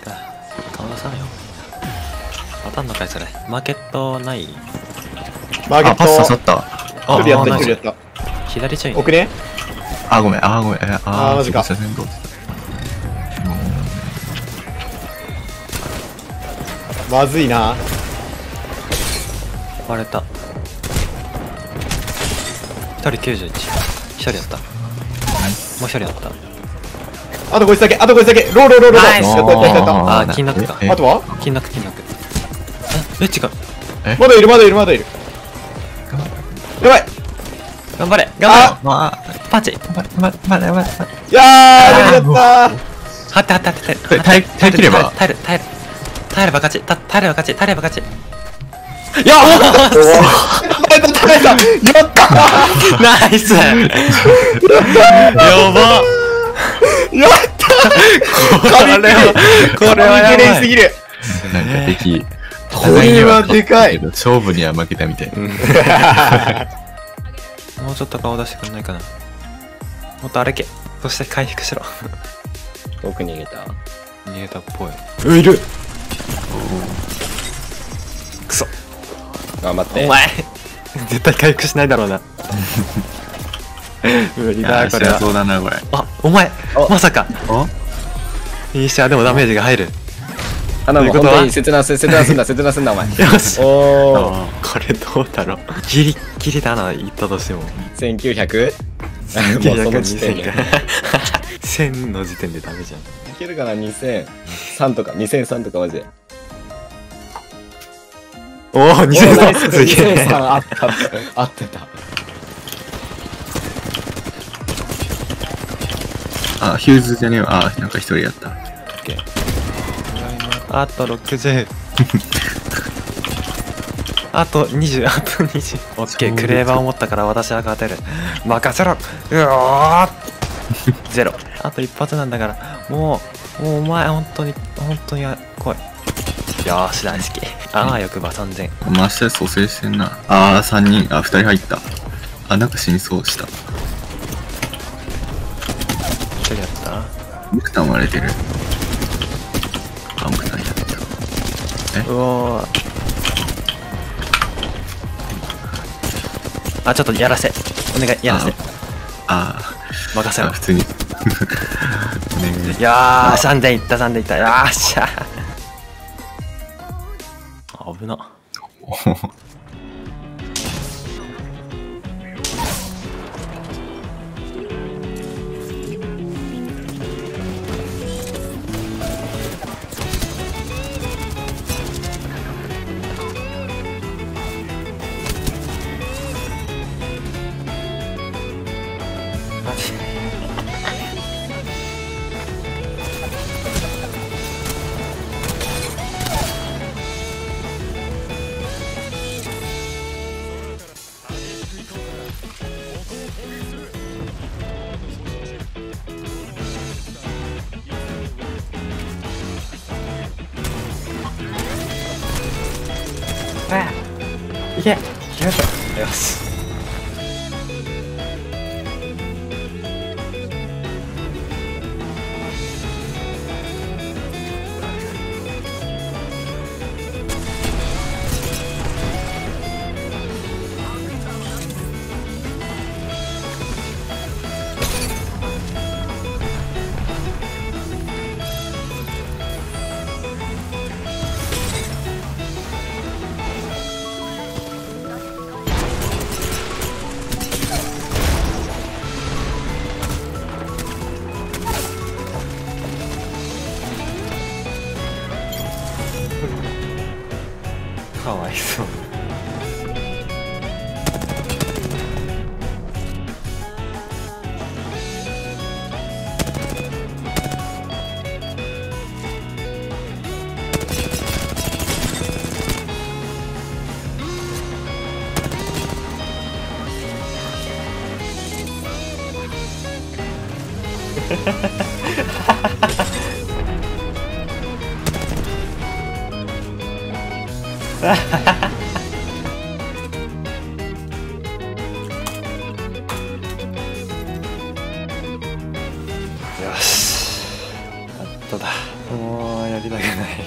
顔出さんよ。当たんのかいそれ。マーケットない？ あ、パス刺さった。 一人やった、一人やった。 左ちょいね。 奥ね。 あ、ごめん。ごめん。 マジか。まずいな。 割れた。1人91。1人やった。もう1人やった。 あとこいつだけ、あとこいつだけ。ロー。 ナイス。 やった。 あ、金なくか。 あとは金なく。違う。 まだいる。やばい。 頑張れ。パンチ。 いやー、やったー。 張って。 耐えきれば。 耐えれば勝ち。いや耐えた。やったナイス。やば。 やったこれはやばいすぎる。 なんか敵。 これはでかい。 勝負には負けたみたい。 もうちょっと顔出してくんないかな。もっと歩け。そして回復しろ。 奥逃げた。 逃げたっぽい。いる。クソ。 頑張って。 お前絶対回復しないだろうな。無理だこれは。 そうだなこれ。 あ、お前まさか。いいしゃでもダメージが入る。 もう本当に切断すんだお前。 よし。 おお。 これどうだろう。ギリギリだな言ったとしても。 1900？ もうその時点で。 1000の時点でダメじゃん。 いけるかな。2003とか2003とかマジで。 おお2003すげえ。 合ってた。 あ、ヒューズじゃねえわ。あ、なんか一人やった。 あと60。あと20。オッケー、クレーバーを持ったから私は勝てる。任せろ。うわーゼロ。あと一発なんだから。もうお前本当に来い。よーし大好き。ああ欲張3000。 マスター蘇生してんな。3人。2人入った。なんか死にそうした。 1人やった。 木炭割れてる。木炭やった。 うおー。ちょっとやらせ。お願いやらせ。任せろ。 普通に。 いやー3000いった。よっしゃ。危な。いけ。決めた。よし。かわいそう。よし、やっとだ。もうやりりたくない